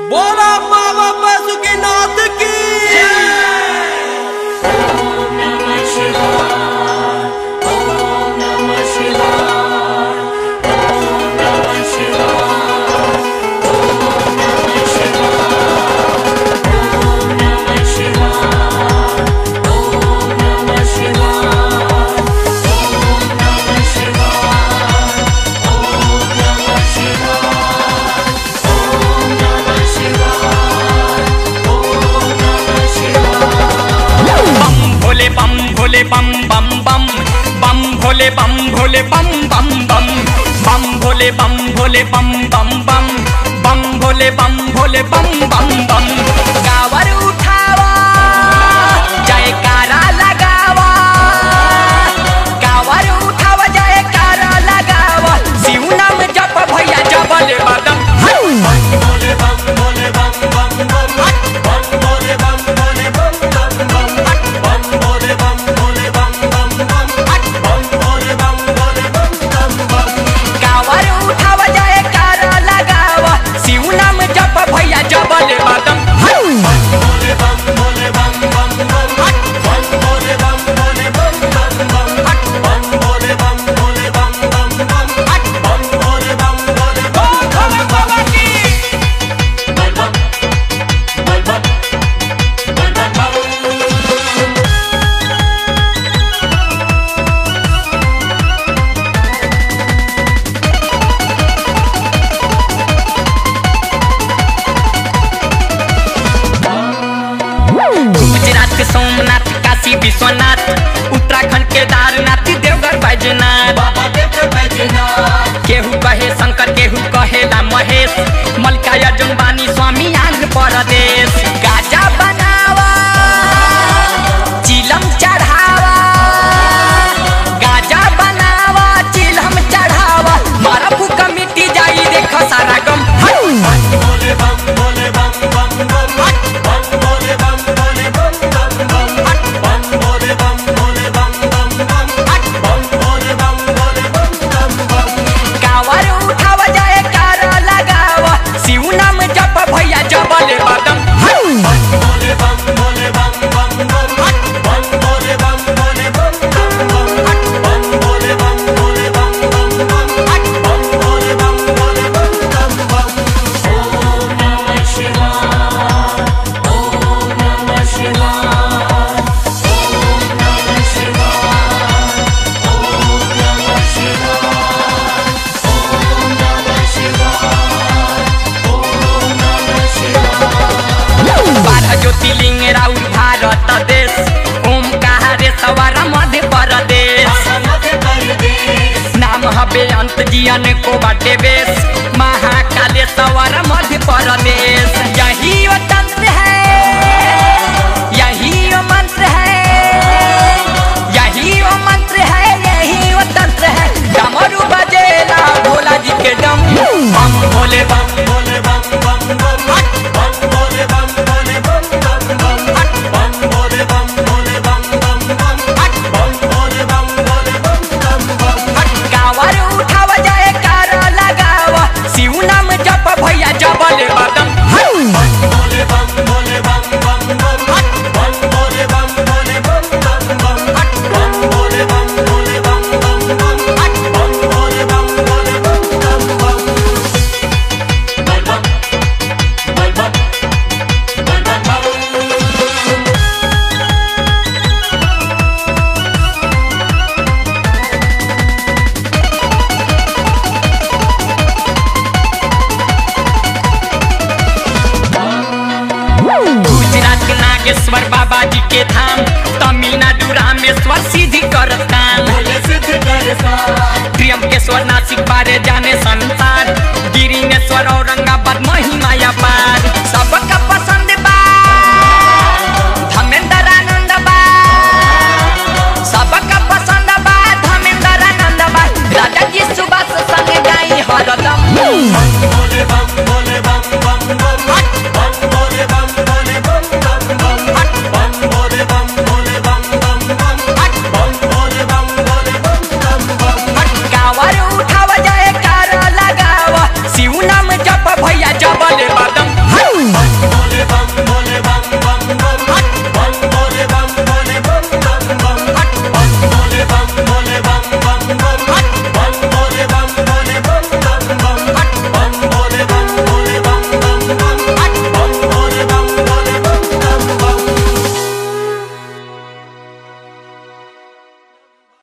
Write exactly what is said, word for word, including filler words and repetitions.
बोला बाबा बासुकीनाथ की ओम नमः शिवाय ओम नमः शिवाय ओम नमः शिवाय ओम नमः शिवाय ओम नमः शिवाय ओम नमः शिवाय ओम नमः शिवाय ओम नमः शिवाय ओम नमः शिवाय ओम नमः शिवाय। बम भोले बम भोले बम बम बम बम भोले बम भोले बम बम बम बम भोले बम भोले बम बम बम बम भोले बम भोले बम बम बम कावर उठावा जयकारा लगावा कावर उठावा जयकारा लगावा शिव नाम जप भैया जबल बदम भोले बम भोले बम बम बम बम भोले बम भोले बम बम बम बम भोले बम भोले बम बम बम बम भोले बम भोले बम बम बम। कावर उठावा जयकारा लगावा शिव नाम जप भैया जबल बदम भोले बम भोले बम बम बम बम भोले बम भोले बम बम बम बम भोले बम भोले बम बम बम बम भोले बम भोले बम बम बम। बोल बम बोल बम बोल बम बम। गुजरात के सोमनाथ काशी विश्वनाथ उत्तराखंड केदारनाथ देवघर बैजनाथ बाबा देव बैजनाथ केहू कहे शंकर केहू कहेला महेश मल्लिकार्जुन बानी स्वामी आंध्र प्रदेश गाजा बनावा चिलम चढ़ावा गाजा बनावा चिलम चढ़ावा मारा फूका मिट्टी जाई देखो सारा गम भोले बम भोले बम बम बम बम भोले बम भोले बम बम बम बम भोले बम भोले बम बम बम बम भोले बम भोले बम बम बम। कावर उठावा जयकारा लगावा शिव नाम जप भैया जबल बदम भोले बम भोले बम बम बम बम भोले बम भोले बम बम बम बम भोले बम भोले बम बम बम बम भोले बम भोले बम बम बम। ओम नमः शिवाय ओम नमः शिवाय ओम नमः शिवाय ओम नमः शिवाय ओम नमः शिवाय ओम नमः शिवाय। बारह ज्योतिर्लिंग राउर भारत देश ओमकारेश्वर मध्य प्रदेश मध्य प्रदेश नाम हबे अंत जियन को बाटे बेस महाकालेश्वर मध्य प्रदेश यही वो तंत्र है यही वो मंत्र है यही वो मंत्र है यही वो तंत्र है डमरू बजेला भोला जी के डम बम भोले बम भोले बम बम बम बम भोले बम भोले बम बम बम बम भोले बम भोले बम बम बम बम भोले बम भोले बम बम बम। कावर उठावा जयकारा लगावा शिव नाम जप भैया जबल बदम भोले बम भोले बम बम बम बम भोले बम भोले बम बम बम बम भोले बम भोले बम बम बम बम भोले बम भोले बम बम बम। बोल बम बोल बम बोल बम बम। गुजरात के नागेश्वर बाबा जी के धाम तमिलनाडु रामेश्वर सिद्धि करतान भोले सिद्ध कर सा त्र्यंबकेश्वर नासिक बारे जाने संसार गिरिनेश्वर और